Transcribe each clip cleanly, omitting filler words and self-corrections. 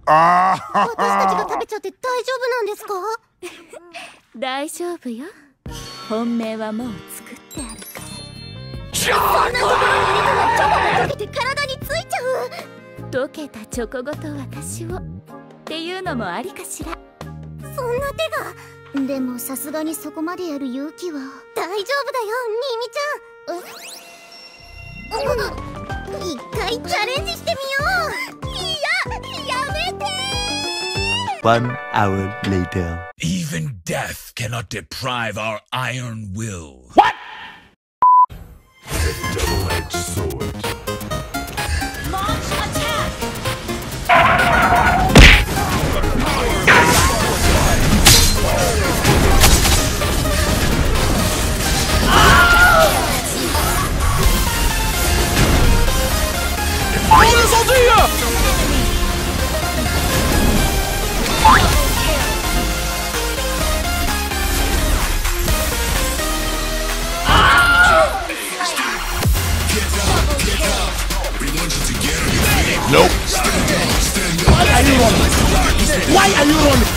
私たちが食べちゃって大丈夫なんですか？ 大丈夫よ。本命はもう作ってあるから。 そんなところに入れたらチョコが溶けて体についちゃう。 溶けたチョコごと私をっていうのもありかしら。 そんな手が。でもさすがにそこまでやる勇気は。大丈夫だよ、ニーミちゃん。一回チャレンジしてみよう。やめて。 1 hour later. Even death cannot deprive our iron will. What? Double-edged sword. Launch attack! Nope. Why are you running? Why are you running?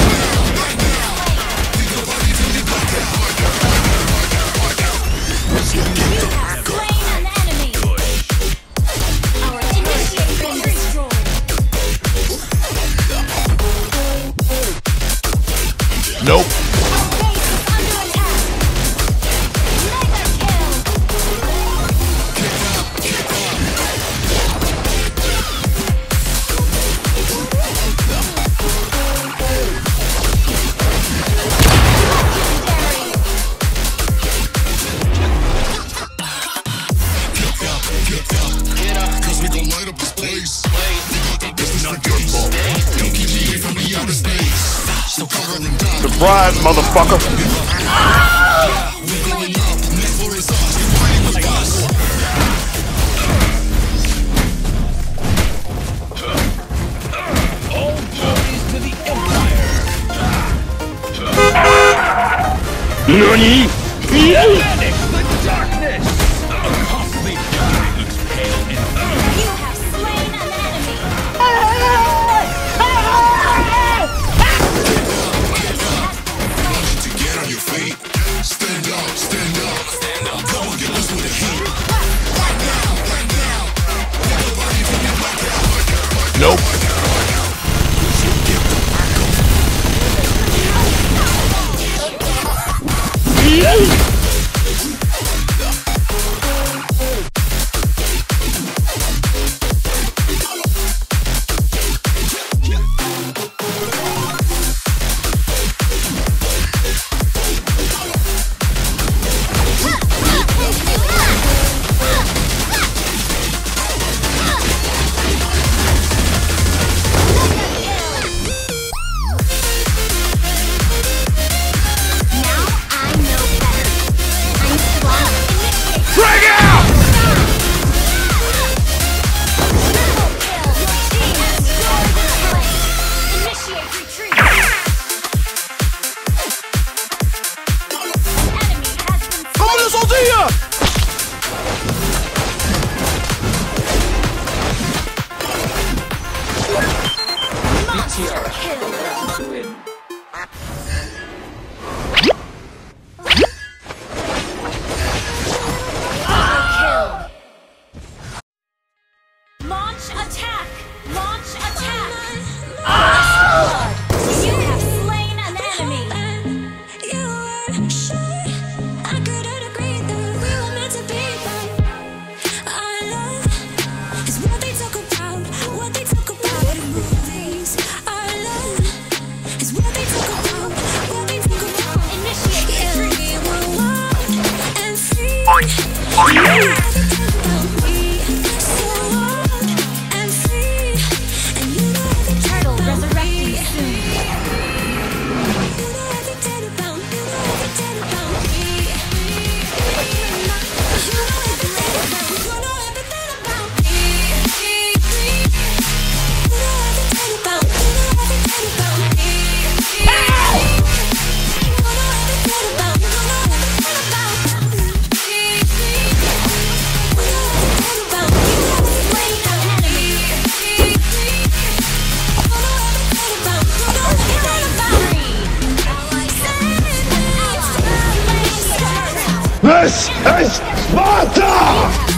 You have slain an enemy. Our initiator has been destroyed. Nope. Surprise, motherfucker! All glories to the Empire! NANI?! Banish the darkness! A costly die looks pale and You have slain an enemy. Get on your feet. Stand up, stand up. Stand up. Come on, get loose with the heat. Nope. Launch attack! Launch attack! First blood! You have slain an enemy! You were sure I couldn't agree that we were meant to be, but our love is what they talk about in movies. Our love is what This is Sparta!